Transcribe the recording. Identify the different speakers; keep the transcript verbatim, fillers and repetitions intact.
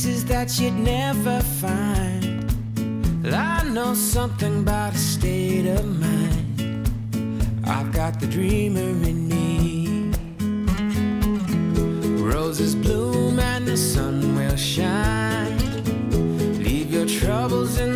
Speaker 1: places that you'd never find. I know something about a state of mind. I've got the dreamer in me. Roses bloom and the sun will shine. Leave your troubles in